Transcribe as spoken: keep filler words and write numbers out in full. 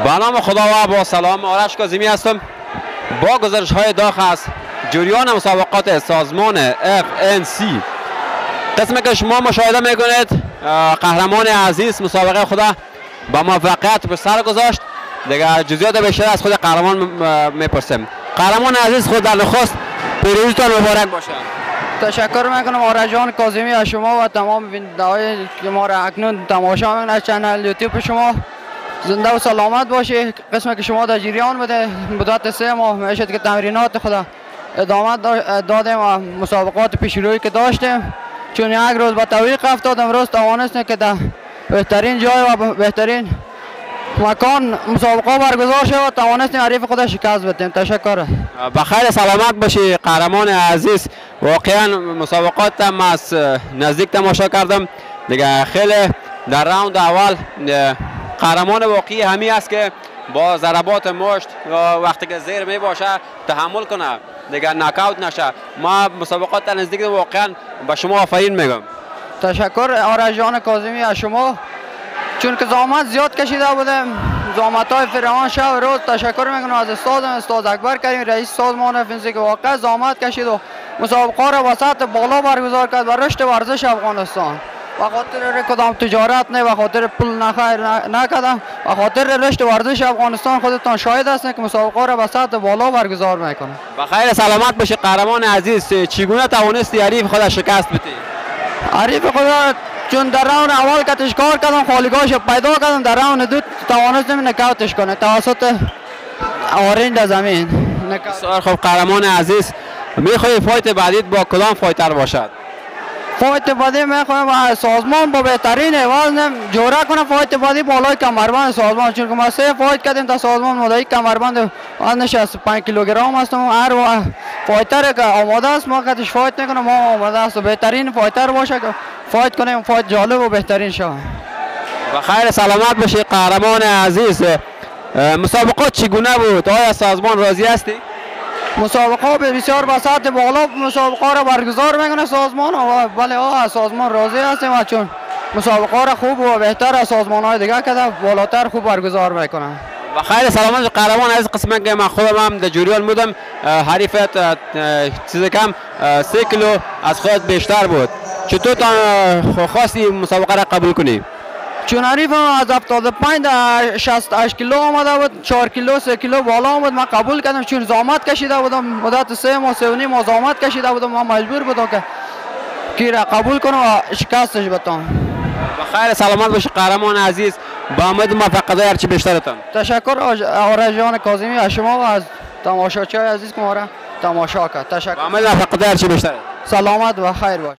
به نام خدا و با سلام، آرش کاظمی هستم. با گزارش های داخل از جریان مسابقات سازمان اف ان سی قسمی که شما مشاهده میکنید، قهرمان عزیز مسابقه خدا با موفقیت به سر گذاشت. دیگه جزئیات بیشتر از خود قهرمان میپرسیم. قهرمان عزیز، خود در نخست پیروزیتان مبارک باشه. تشکر میکنم آرش جان کاظمی از شما و تمام بیننده‌هایی که ما را اکنون تماشا میکنند از چنل یوتیوب شما. زنده و سلامت باشی. قسمی که شما در جریان بوده مدت سه ماه میشد که تمرینات خدا ادامه دادیم و مسابقات پیشرویی که داشتیم، چون یک روز با توقیف افتاد، امروز توانستیم که در بهترین جای و بهترین مکان مسابقه برگزار شد و توانستیم حریف خود شکست بدیم. تشکر. بخیر سلامت باشی قهرمان عزیز. واقعا مسابقات هم از نزدیک تماشا کردم دیگه. خیلی در راوند اول قهرمان واقعی همی است که با ضربات مشت وقتی که زیر می باشه تحمل کنه دیگه، ناکاوت نشه. ما مسابقات نزدیک واقعا به شما آفرین میگم. تشکر آرش جان کاظمی از شما، چون که زحمت زیاد کشیده بودم، زحمت های فراوان شب و روز. تشکر میکنم از استادم استاد اکبر کریم رئیس سازمان اف ان سی که واقعا زحمت کشید و مسابقه را وسط بالا برگزار کرد و رشد ورزش افغانستان. و خاطر کدام تجارت نه، و خاطر پول نخیر نکردم، و خاطر رشد ورزش افغانستان خودتان شاهد هستید که مسابقه را به سطح بالا برگزار میکنه. بخیر سلامت باشی قهرمان عزیز. چگونه توانستی حریف خود شکست بدی؟ حریف خود چون در راوند اول کتش کار کردم، خالیگاهش پیدا کردم، در راوند دو توانستم نکاوتش کنه توسط آورین در زمین. بسیار خوب قهرمان عزیز. میخوای فایت بعدیت با کدام فایتر باشد؟ فایت بعدی میخوایم سازمان با بهترین وزن جوره کنه. فایت بعدی بالای کمربند سازمان، چون که ما سه فایت کردیم تا سازمان مدعی کمربند وزنش از پنج کیلوگرم هستم. هر فایتر که آماده است ما کتش فایت میکنه، ما آماده است بهترین فایتر باشه که فایت کنیم، فایت جالب و بهترین شود. بخیر سلامت باشی قهرمان عزیز. مسابقات چگونه بود؟ آیا سازمان راضی هستی؟ مسابقه بسیار به سطح بالا مسابقه را برگزار میکنه سازمان و بله آه سازمان راضی هستیم و چون مسابقه را خوب و بهتر از سازمان های دیگه که بالاتر خوب برگزار میکنه. و خیر سلامت قهرمان از قسمت که من خودم هم در جریان بودم، حریفت چیز کم سه کیلو از خودت بیشتر بود. چطور تا خواستی مسابقه را قبول کنی؟ چون حریفم از هفتاد و پنج تا شصت و هشت کیلو آمده بود، چهار کیلو سه کیلو بالا آمد، من قبول کردم چون زحمت کشیده بودم مدت سه ماه سه و نیم ماه زحمت کشیده بودم، من مجبور بودم که کی را قبول کنم و شکستش بدم. بخیر سلامت باشی قهرمان عزیز. با امید موفقیت هرچی بیشترتان. تشکر آرش جان کاظمی از شما و از تماشاچیان عزیز که ما را تماشا کرد. تشکر. با امید موفقیت هرچی بیشتر. سلامت و خیر باش.